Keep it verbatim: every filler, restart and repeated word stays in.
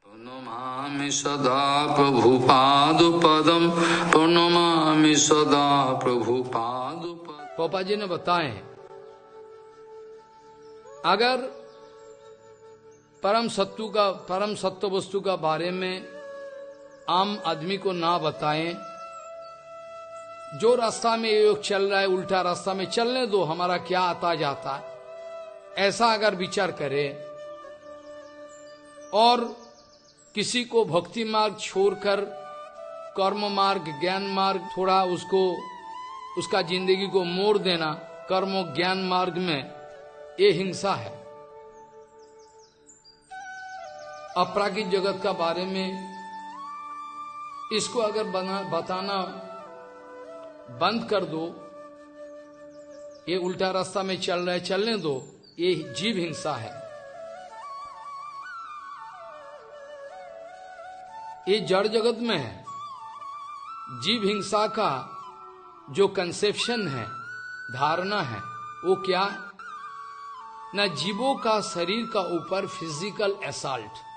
प्रणमामि सदा प्रभुपादुपदं प्रणमामि सदा प्रभुपादुपदं। पापा जी ने बताए अगर परम सत्तु का परम सत्य वस्तु का बारे में आम आदमी को ना बताएं, जो रास्ता में ये योग चल रहा है उल्टा रास्ता में चलने दो, हमारा क्या आता जाता है, ऐसा अगर विचार करे और किसी को भक्ति मार्ग छोड़कर कर्म मार्ग ज्ञान मार्ग थोड़ा उसको उसका जिंदगी को मोड़ देना कर्म ज्ञान मार्ग में, ये हिंसा है। अपराकित जगत का बारे में इसको अगर बना, बताना बंद कर दो, ये उल्टा रास्ता में चल रहा है चलने दो, ये जीव हिंसा है। ये जड़ जगत में है। जीव हिंसा का जो कंसेप्शन है, धारणा है, वो क्या? न जीवों का शरीर का ऊपर फिजिकल असॉल्ट,